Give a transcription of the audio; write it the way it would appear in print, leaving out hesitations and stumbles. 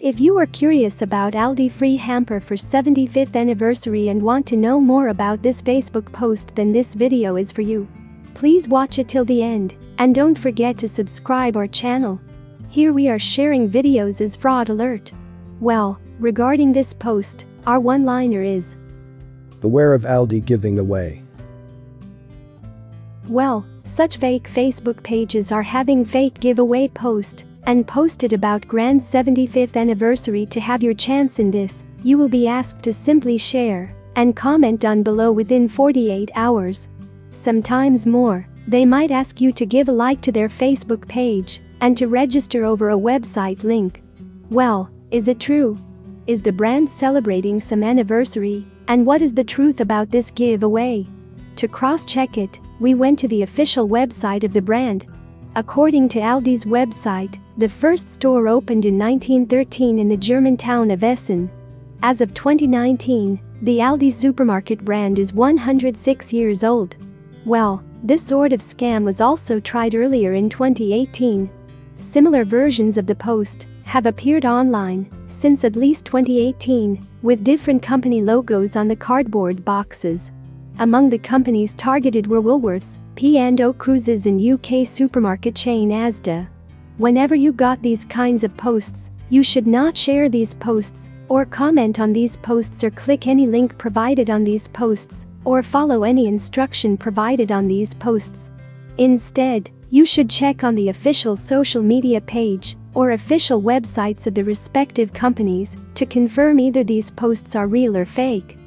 If you are curious about Aldi free hamper for 75th anniversary and want to know more about this Facebook post, then this video is for you. Please watch it till the end and don't forget to subscribe our channel. Here we are sharing videos as fraud alert. Well, regarding this post, our one-liner is, beware of Aldi giving away. Well, such fake Facebook pages are having fake giveaway post and posted about grand 75th anniversary. To have your chance in this, you will be asked to simply share and comment down below within 48 hours. Sometimes more, they might ask you to give a like to their Facebook page and to register over a website link. Well, is it true? Is the brand celebrating some anniversary? And what is the truth about this giveaway? To cross-check it, we went to the official website of the brand. According to Aldi's website, the first store opened in 1913 in the German town of Essen. As of 2019, the Aldi supermarket brand is 106 years old. Well, this sort of scam was also tried earlier in 2018. Similar versions of the post have appeared online since at least 2018, with different company logos on the cardboard boxes. Among the companies targeted were Woolworths, P&O Cruises and UK supermarket chain Asda. Whenever you got these kinds of posts, you should not share these posts, or comment on these posts, or click any link provided on these posts, or follow any instruction provided on these posts. Instead, you should check on the official social media page or official websites of the respective companies to confirm either these posts are real or fake.